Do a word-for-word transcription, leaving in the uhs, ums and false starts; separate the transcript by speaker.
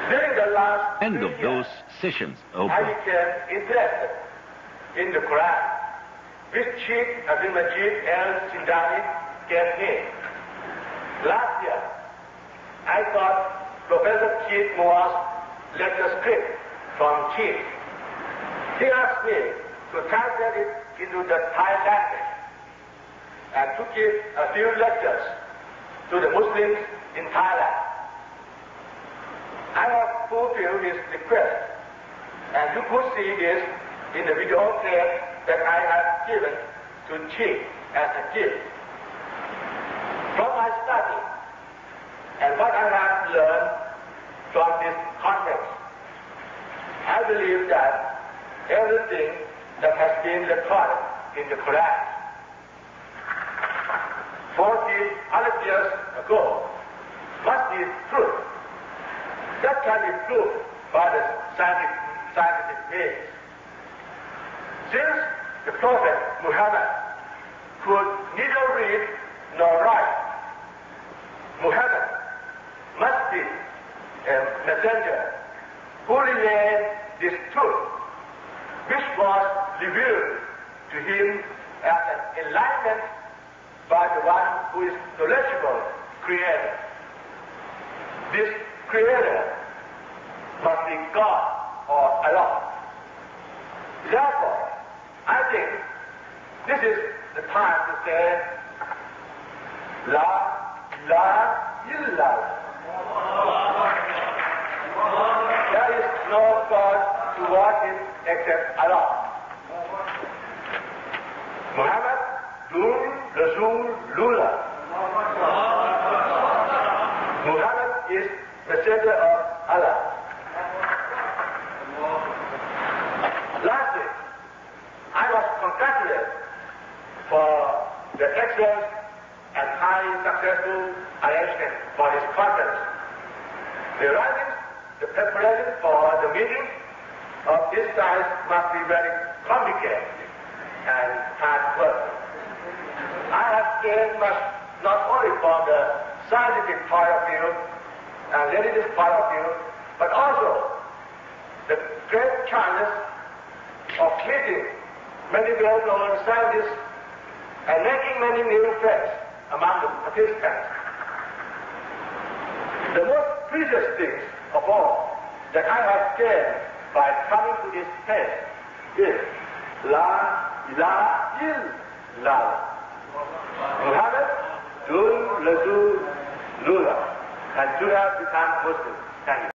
Speaker 1: During the last
Speaker 2: End of
Speaker 1: three
Speaker 2: those
Speaker 1: years,
Speaker 2: sessions.
Speaker 1: I
Speaker 2: Oh,
Speaker 1: became interested in the Quran, which Sheikh Abdul Majid al-Sindani gave me. Last year, I got Professor Keith Moore's lecture script from Sheikh. He asked me to translate it into the Thai language and to give a few lectures to the Muslims in Thailand. I have fulfilled his request, and you could see this in the video tape that I have given to Chief as a gift. From my study and what I have learned from this context, I believe that everything that has been recorded in the Quran fourteen hundred years ago must be truth. That can be proved by the scientific, scientific means. Since the Prophet Muhammad could neither read nor write, Muhammad must be a messenger who relayed this truth, which was revealed to him as an enlightenment by the one who is knowledgeable Creator. This Creator must be God or Allah. Therefore, I think this is the time to say, La ilaha illallah. There is no God to worship except Allah. Muhammad Dun Rasulullah. Muhammad is messenger of Allah. Lastly, I was congratulated for the excellent and highly successful arrangement for this conference. The writing, the preparation for the meeting of this size must be very complicated and hard work. I have gained much not only from the scientific point of view and religious point of view, but also the great chance of meeting many well-known scientists and making many new friends among the participants. The most precious things of all that I have gained by coming to this place is La ilaha illallah. Muhammad Dun Rasulullah, and to have become Muslim. Thank you.